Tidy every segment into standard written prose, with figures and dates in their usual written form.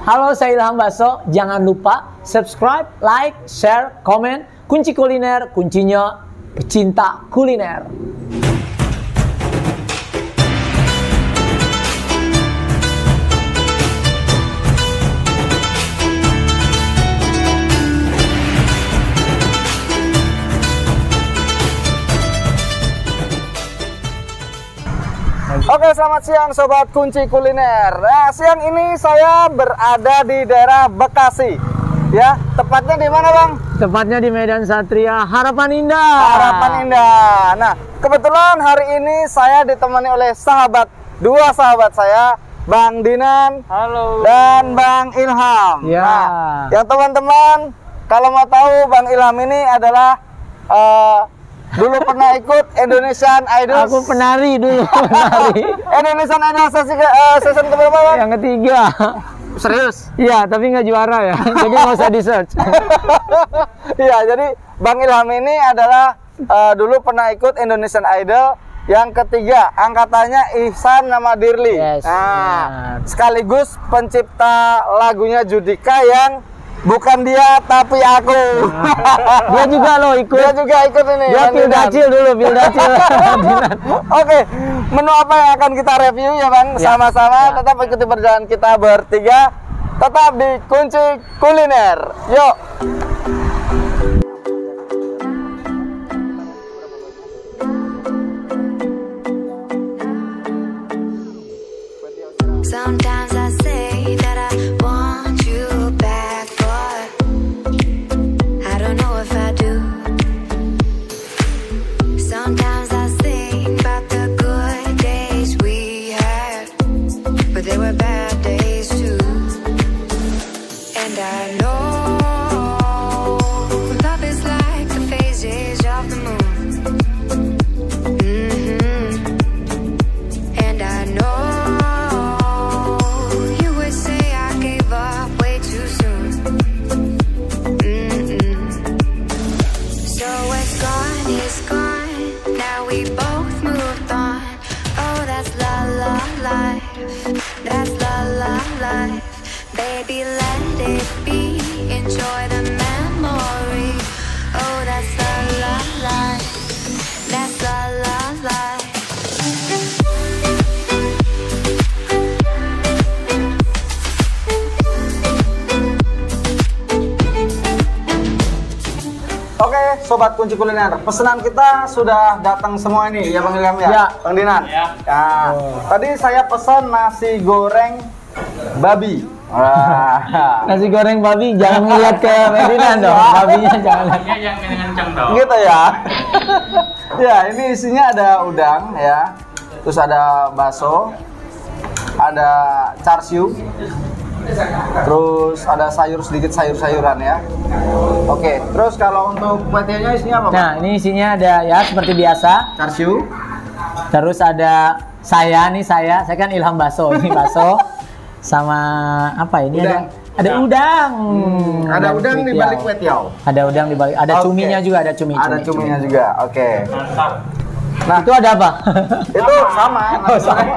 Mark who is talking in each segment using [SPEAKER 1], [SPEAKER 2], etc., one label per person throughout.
[SPEAKER 1] Halo, saya Ilham Baso. Jangan lupa subscribe, like, share, komen. Kunci Kuliner, kuncinya pecinta kuliner.
[SPEAKER 2] Oke, selamat siang Sobat Kunci Kuliner. Nah, siang ini saya berada di daerah Bekasi. Ya, tepatnya di mana, Bang?
[SPEAKER 1] Tepatnya di Medan Satria, Harapan Indah.
[SPEAKER 2] Harapan Indah. Nah, kebetulan hari ini saya ditemani oleh dua sahabat saya, Bang Dinan.
[SPEAKER 3] Halo.
[SPEAKER 2] Dan Bang Ilham.
[SPEAKER 1] Ya.
[SPEAKER 2] Nah, yang teman-teman kalau mau tahu, Bang Ilham ini adalah dulu pernah ikut Indonesian Idol.
[SPEAKER 1] Aku penari dulu, penari.
[SPEAKER 2] Indonesian Idol season keberapa, Bang?
[SPEAKER 1] Yang ketiga.
[SPEAKER 2] Serius?
[SPEAKER 1] Iya, tapi nggak juara ya. Jadi nggak usah di search.
[SPEAKER 2] Iya, jadi Bang Ilham ini adalah dulu pernah ikut Indonesian Idol yang ketiga, angkatannya Ihsan nama Dirli.
[SPEAKER 1] Yes,
[SPEAKER 2] nah, sekaligus pencipta lagunya Judika yang bukan dia tapi aku.
[SPEAKER 1] Dia juga loh ikut.
[SPEAKER 2] Dia juga ikut ini.
[SPEAKER 1] Dia Pildacil dulu, Pildacil.
[SPEAKER 2] Oke, menu apa yang akan kita review ya, Bang? Sama-sama. Tetap ikuti perjalanan kita bertiga. Tetap di Kunci Kuliner. Yuk.
[SPEAKER 4] Sometimes I say that I want you back, but I don't know if I do. Sometimes I think about the good days we had, but there were bad days too. And I know love is like the phases of the moon. And I know we both moved on. Oh, that's la la life. That's la la life. Baby, let it be. Enjoy the memory. Oh, that's la la life. That's la la life.
[SPEAKER 2] Oke, Sobat Kunci Kuliner, pesanan kita sudah datang semua ini, ya Bang Ilham ya?
[SPEAKER 1] Ya.
[SPEAKER 2] Bang Dinan?
[SPEAKER 3] Ya.
[SPEAKER 2] Nah, tadi saya pesan nasi goreng babi. Wah.
[SPEAKER 1] Nasi goreng babi, jangan ngeliat ke Medinan dong. Babinya jangan lihat.
[SPEAKER 3] Ini yang kencang dong.
[SPEAKER 2] Gitu ya. Ya, ini isinya ada udang ya. Terus ada bakso, ada char siu. Terus ada sayur sedikit sayur-sayuran ya. Oke, terus kalau untuk kuetianya isinya apa, Pak?
[SPEAKER 1] Nah, ini isinya ada ya seperti biasa.
[SPEAKER 2] Char siu.
[SPEAKER 1] Terus ada saya kan Ilham Baso, ini Baso sama apa ini
[SPEAKER 2] Udang.
[SPEAKER 1] ada udang.
[SPEAKER 2] Ada udang di balik kuetiau.
[SPEAKER 1] Ada udang di balik. Ada
[SPEAKER 2] Oke.
[SPEAKER 1] cuminya juga, ada cumi.
[SPEAKER 2] Ada cuminya juga. Oke.
[SPEAKER 3] Mantap.
[SPEAKER 2] Nah,
[SPEAKER 1] Itu ada apa?
[SPEAKER 2] itu sama.
[SPEAKER 1] Oh, sama.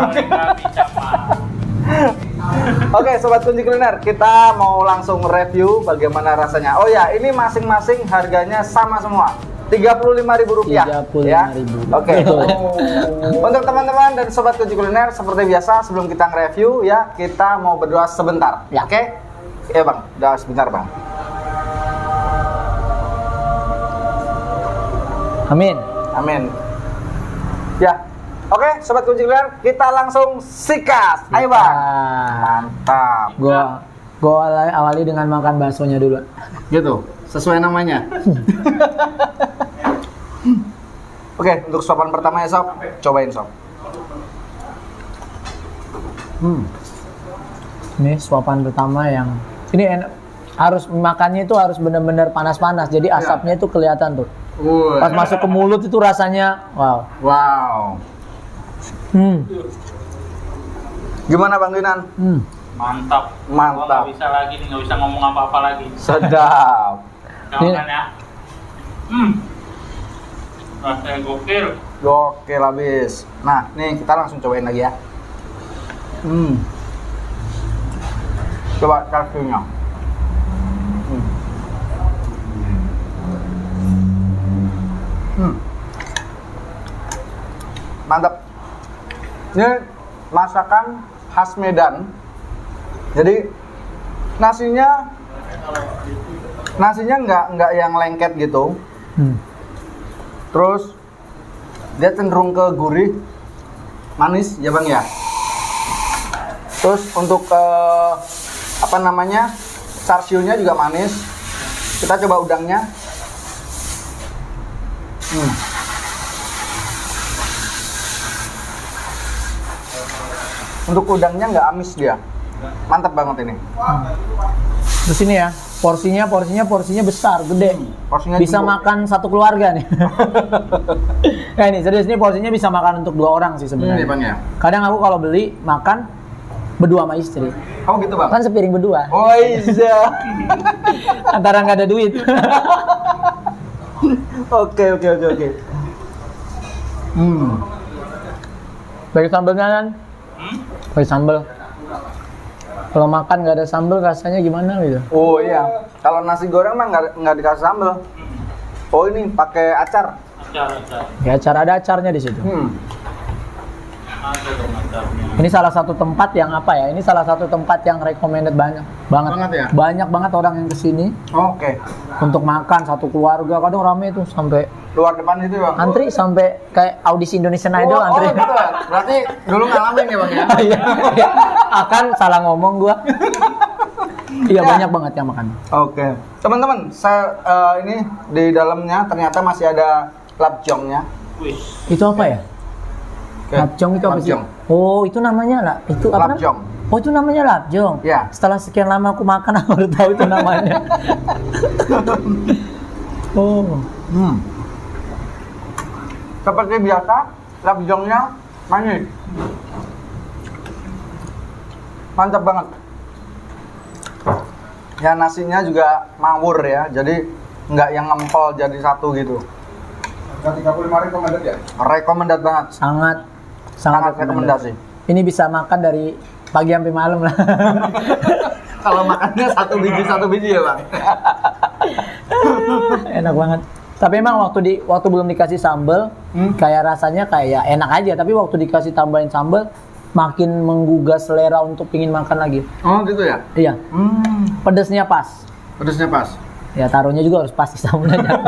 [SPEAKER 2] Oke, Sobat Kunci Kuliner, kita mau langsung review bagaimana rasanya. Oh ya, ini masing-masing harganya sama semua. Rp35.000 ya.
[SPEAKER 1] Rp35.000.
[SPEAKER 2] Oke. Untuk teman-teman dan Sobat Kunci Kuliner, seperti biasa sebelum kita nge-review ya, kita mau berdoa sebentar.
[SPEAKER 1] Ya.
[SPEAKER 2] Oke? Ya Bang, doa sebentar Bang.
[SPEAKER 1] Amin.
[SPEAKER 2] Amin. Ya. Oke, Sobat Kunci Kuliner, kita langsung sikat. Ayo Bang. Mantap.
[SPEAKER 1] Gua awali dengan makan baksonya dulu.
[SPEAKER 2] Gitu, sesuai namanya. Oke, untuk suapan pertama ya Sob, cobain Sob.
[SPEAKER 1] Ini suapan pertama yang ini enak. Harus makannya itu harus benar-benar panas-panas. Jadi asapnya itu kelihatan tuh. Pas masuk ke mulut itu rasanya wow.
[SPEAKER 2] Wow. Gimana Bang Dinan?
[SPEAKER 3] Mantap.
[SPEAKER 2] Mantap.
[SPEAKER 3] Nggak bisa lagi nih, nggak bisa ngomong apa-apa lagi.
[SPEAKER 2] Sedap.
[SPEAKER 3] Jangan ya. Rasanya gokil.
[SPEAKER 2] Gokil habis. Nah, nih kita langsung cobain lagi ya. Coba char-siu-nya. Mantap. Ini masakan khas Medan. Jadi nasinya nggak yang lengket gitu. Terus dia cenderung ke gurih, manis ya bang ya. Terus untuk apa namanya, char-siu-nya juga manis. Kita coba udangnya. Untuk udangnya nggak amis dia, mantap banget ini.
[SPEAKER 1] Terus ini ya, porsinya besar, gede.
[SPEAKER 2] Porsinya
[SPEAKER 1] bisa
[SPEAKER 2] jumbo.
[SPEAKER 1] makan satu keluarga nih. Nah ini serius, ini porsinya bisa makan untuk 2 orang sih sebenarnya.
[SPEAKER 2] Iya bang ya.
[SPEAKER 1] Kadang aku kalau beli makan berdua sama istri.
[SPEAKER 2] Oh gitu bang.
[SPEAKER 1] Kan sepiring berdua.
[SPEAKER 2] Oh iya.
[SPEAKER 1] Antara nggak ada duit.
[SPEAKER 2] Oke.
[SPEAKER 1] Bagi sambelnya kan? Bagi sambel. Kalau makan nggak ada sambel rasanya gimana gitu?
[SPEAKER 2] Oh iya. Kalau nasi goreng mah nggak dikasih sambal. Oh ini pakai acar.
[SPEAKER 3] Acar.
[SPEAKER 1] Ya ada acarnya di situ.
[SPEAKER 3] Ada dong acarnya.
[SPEAKER 1] Ini salah satu tempat yang apa ya? Ini salah satu tempat yang recommended banget.
[SPEAKER 2] Banget ya?
[SPEAKER 1] Banyak banget orang yang kesini
[SPEAKER 2] Oke.
[SPEAKER 1] untuk makan satu keluarga. Kadang rame tuh sampai
[SPEAKER 2] Luar depan itu bang.
[SPEAKER 1] antri sampai kayak audisi Indonesian Idol antri.
[SPEAKER 2] Oh gitu ya. Berarti dulu ngalamin ya bang ya.
[SPEAKER 1] Iya. Akan salah ngomong gua. Iya banyak banget yang makan.
[SPEAKER 2] Oke. Teman-teman, saya ini di dalamnya ternyata masih ada lapjongnya.
[SPEAKER 3] Wih.
[SPEAKER 1] Itu apa ya?
[SPEAKER 2] Oke.
[SPEAKER 1] Lapjong itu apa sih?
[SPEAKER 2] Lapjong.
[SPEAKER 1] Oh, itu namanya lah. Itu apa
[SPEAKER 2] Lapjong.
[SPEAKER 1] Oh, itu namanya lapjong.
[SPEAKER 2] Ya.
[SPEAKER 1] Setelah sekian lama aku makan, aku baru tahu itu namanya. Oh.
[SPEAKER 2] Seperti biasa, lapjongnya manis. Mantap banget. Ya nasinya juga mawur ya, jadi nggak yang ngempel jadi satu gitu.
[SPEAKER 5] 35 recommended ya?
[SPEAKER 2] Recommended banget.
[SPEAKER 1] Sangat
[SPEAKER 2] Rekomendasi.
[SPEAKER 1] Ini bisa makan dari pagi sampai malam lah.
[SPEAKER 2] Kalau makannya satu biji ya bang.
[SPEAKER 1] Enak banget. Tapi emang waktu belum dikasih sambal, kayak rasanya kayak enak aja. Tapi waktu dikasih tambahin sambal, makin menggugah selera untuk pingin makan lagi.
[SPEAKER 2] Oh gitu ya?
[SPEAKER 1] Iya. Pedesnya pas.
[SPEAKER 2] Pedasnya pas.
[SPEAKER 1] Ya taruhnya juga harus pas di sambalnya.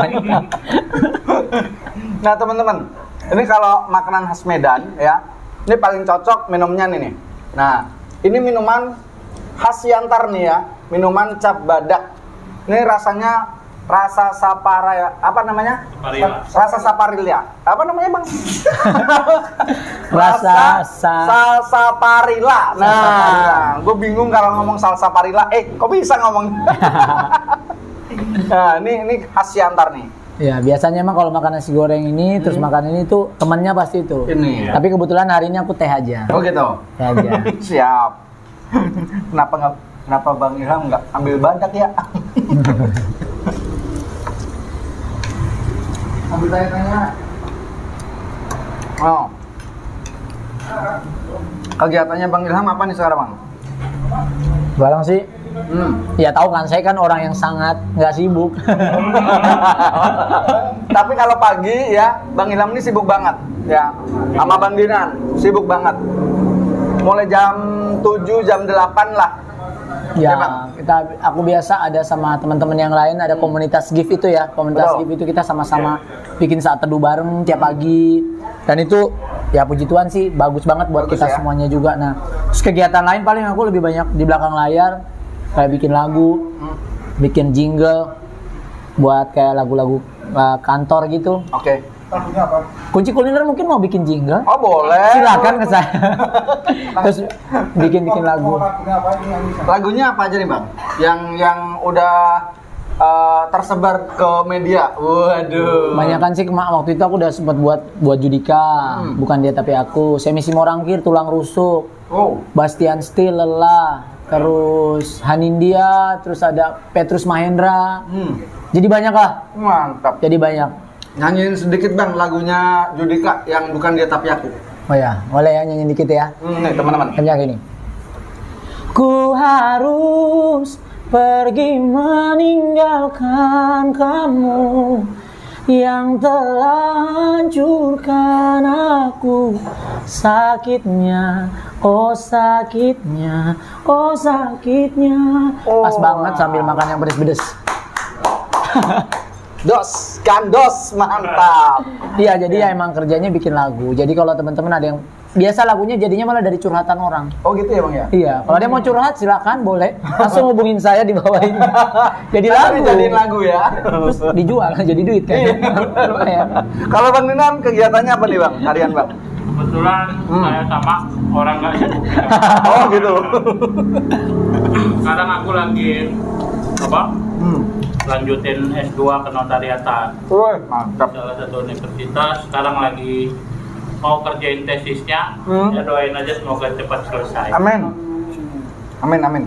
[SPEAKER 2] Nah teman-teman, ini kalau makanan khas Medan ya, ini paling cocok minumnya nih. Nah, ini minuman khas Siantar nih ya, minuman cap badak. Ini rasanya rasa sapara ya, apa namanya?
[SPEAKER 3] Saparilla.
[SPEAKER 2] Rasa saparilla. Apa namanya bang? Salsaparilla. Nah, gue bingung kalau ngomong salsaparilla. Kok bisa ngomong? Nah, ini khas Siantar nih.
[SPEAKER 1] Ya biasanya emang kalau makan nasi goreng ini terus makan ini tuh temennya pasti itu.
[SPEAKER 2] Ini.
[SPEAKER 1] Tapi kebetulan hari ini aku teh aja.
[SPEAKER 2] Oh gitu.
[SPEAKER 1] Teh aja.
[SPEAKER 2] Siap. Kenapa Bang Ilham nggak ambil badak ya? Ambil tanya-tanya. Oh. Kegiatannya Bang Ilham apa nih sekarang Bang?
[SPEAKER 1] Barang sih. Ya tahu kan, saya kan orang yang sangat nggak sibuk.
[SPEAKER 2] Tapi kalau pagi ya, Bang Ilham ini sibuk banget ya. Sama Bang Dinan, sibuk banget. Mulai jam 7, jam 8 lah.
[SPEAKER 1] Ya,
[SPEAKER 2] Bang?
[SPEAKER 1] aku biasa ada sama teman-teman yang lain, ada komunitas gift itu ya. Komunitas
[SPEAKER 2] Betul.
[SPEAKER 1] gift itu kita sama-sama bikin saat teduh bareng tiap pagi. Dan itu ya puji Tuhan sih bagus banget buat
[SPEAKER 2] Bagus
[SPEAKER 1] kita
[SPEAKER 2] ya?
[SPEAKER 1] semuanya juga. Nah, terus kegiatan lain paling aku lebih banyak di belakang layar, kayak bikin lagu, bikin jingle buat kayak lagu-lagu kantor gitu.
[SPEAKER 2] Oke.
[SPEAKER 5] Lagunya apa?
[SPEAKER 1] Kunci kuliner mungkin mau bikin jingle?
[SPEAKER 2] Oh boleh.
[SPEAKER 1] Silakan ke saya. Terus bikin lagu.
[SPEAKER 5] Lagunya apa ini?
[SPEAKER 2] Lagunya apa aja nih Bang? Yang udah tersebar ke media. Waduh.
[SPEAKER 1] Banyakan sih waktu itu aku udah sempat buat Judika, bukan dia tapi aku. Semisi Morangkir, Tulang Rusuk,
[SPEAKER 2] Oh.
[SPEAKER 1] Bastian Steel, Lelah, terus Hanindia, terus ada Petrus Mahendra. Jadi banyak lah.
[SPEAKER 2] Mantap.
[SPEAKER 1] Jadi banyak.
[SPEAKER 2] Nyanyiin sedikit Bang lagunya Judika yang bukan dia tapi aku.
[SPEAKER 1] Oh ya, boleh ya nyanyi dikit ya.
[SPEAKER 2] Nih teman-teman.
[SPEAKER 1] Kayak gini. Ku harus pergi meninggalkan kamu yang telah hancurkan aku. Sakitnya, oh sakitnya, oh sakitnya. Pas banget sambil makan yang pedes-pedes.
[SPEAKER 2] Dos, gandos, mantap.
[SPEAKER 1] Iya, jadi ya emang kerjanya bikin lagu. Jadi kalau teman-teman ada yang biasa lagunya jadinya malah dari curhatan orang.
[SPEAKER 2] Oh gitu ya bang ya?
[SPEAKER 1] Iya, kalau dia mau curhat silakan boleh. Langsung hubungin saya di bawah ini. Jadi lagu.
[SPEAKER 2] Jadiin lagu ya.
[SPEAKER 1] Terus dijual jadi duit kan. Lumayan.
[SPEAKER 2] Kalau Bang Dinan kegiatannya apa nih bang? Harian bang?
[SPEAKER 3] Kebetulan saya sama orang nggak sibuk.
[SPEAKER 2] Oh gitu.
[SPEAKER 3] Sekarang aku lagi apa? Lanjutin S2 kenotariatan.
[SPEAKER 2] Woi, mantap.
[SPEAKER 3] Salah satu universitas. Sekarang lagi mau kerjain tesisnya. Ya doain aja semoga cepat selesai.
[SPEAKER 2] Amin. Amin, amin.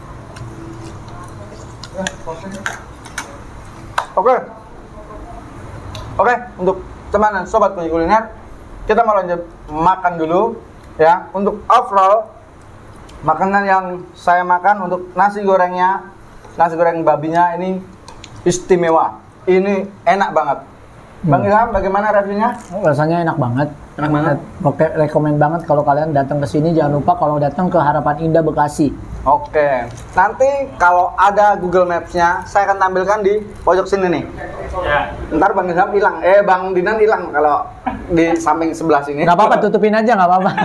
[SPEAKER 2] Oke. Oke, untuk teman dan sobat Kunci Kuliner, kita mau lanjut makan dulu ya. Untuk overall makanan yang saya makan untuk nasi gorengnya, nasi goreng babinya ini istimewa. Ini enak banget. Bang Ilham, bagaimana reviewnya?
[SPEAKER 1] Rasanya enak banget.
[SPEAKER 2] Enak banget.
[SPEAKER 1] Oke, rekomen banget kalau kalian datang ke sini. Jangan lupa kalau datang ke Harapan Indah Bekasi.
[SPEAKER 2] Oke. Nanti kalau ada Google Maps-nya, saya akan tampilkan di pojok sini nih.
[SPEAKER 3] Ya.
[SPEAKER 2] Ntar Bang Ilham hilang, Bang Dinan hilang kalau di samping sebelah sini.
[SPEAKER 1] Gak apa-apa, tutupin aja gak apa-apa.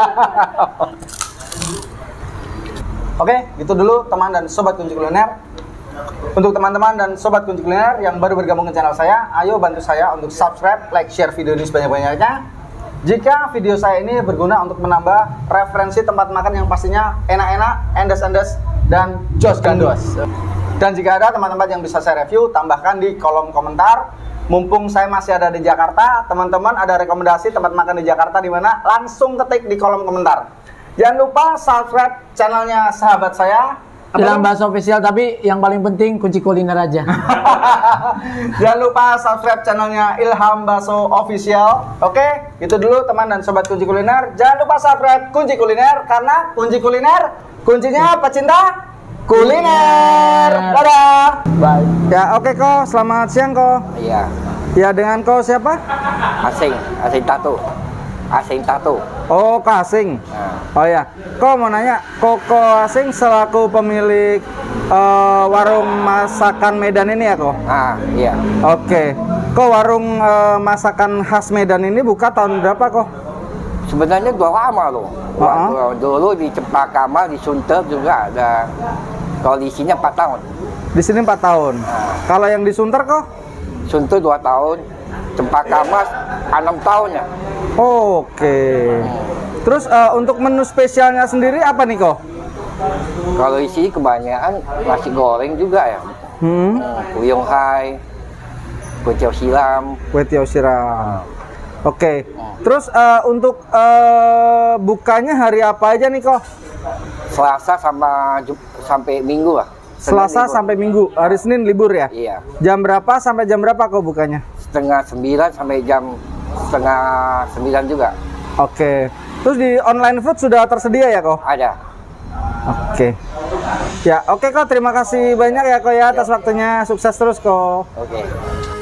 [SPEAKER 2] Oke, gitu dulu teman dan sobat Kunci Kuliner. Untuk teman-teman dan sobat Kunci Kuliner yang baru bergabung ke channel saya, ayo bantu saya untuk subscribe, like, share video ini sebanyak-banyaknya. Jika video saya ini berguna untuk menambah referensi tempat makan yang pastinya enak-enak, endes-endes, dan jos gandos. Dan jika ada tempat-tempat yang bisa saya review, tambahkan di kolom komentar. Mumpung saya masih ada di Jakarta, teman-teman ada rekomendasi tempat makan di Jakarta di mana, langsung ketik di kolom komentar. Jangan lupa subscribe channelnya sahabat saya,
[SPEAKER 1] Ilham Baso Official, tapi yang paling penting kunci kuliner aja.
[SPEAKER 2] Jangan lupa subscribe channelnya Ilham Baso Official. Oke, itu dulu teman dan sobat Kunci Kuliner. Jangan lupa subscribe Kunci Kuliner, karena kunci kuliner, kuncinya pecinta kuliner. Dadah.
[SPEAKER 1] Bye.
[SPEAKER 2] Ya oke Ko, selamat siang Ko.
[SPEAKER 6] Iya,
[SPEAKER 2] Ya dengan Ko siapa?
[SPEAKER 6] asing tato. Asing tato.
[SPEAKER 2] Oh, Ko Asing. Oh ya, Ko mau nanya, Ko Asing selaku pemilik warung masakan Medan ini ya Ko?
[SPEAKER 6] Iya.
[SPEAKER 2] Oke, Ko warung masakan khas Medan ini buka tahun berapa Ko?
[SPEAKER 6] Sebenarnya udah lama loh. Waktu dulu di Cempaka Amal, di Sunter juga ada. Kalau di sini 4 tahun.
[SPEAKER 2] Di sini 4 tahun. Kalau yang di Sunter Ko?
[SPEAKER 6] Sunter 2 tahun. Cempaka Amal 6 tahun ya.
[SPEAKER 2] Oke. Terus untuk menu spesialnya sendiri apa nih Ko?
[SPEAKER 6] Kalau di sini kebanyakan nasi goreng juga ya. Kuyung hai, kue tiaw siram.
[SPEAKER 2] Kue tiaw siram. Oke. Terus untuk bukanya hari apa aja nih Ko?
[SPEAKER 6] Selasa sampai Minggu lah.
[SPEAKER 2] Selasa sampai Minggu. Hari Senin libur ya?
[SPEAKER 6] Iya.
[SPEAKER 2] Jam berapa sampai jam berapa Ko bukanya?
[SPEAKER 6] Setengah 9 sampai jam setengah 9 juga.
[SPEAKER 2] Oke. Terus di online food sudah tersedia ya Ko?
[SPEAKER 6] Ada.
[SPEAKER 2] Oke. Ya, oke Ko, terima kasih banyak ya Ko ya atas waktunya. Sukses terus Ko.
[SPEAKER 6] Oke.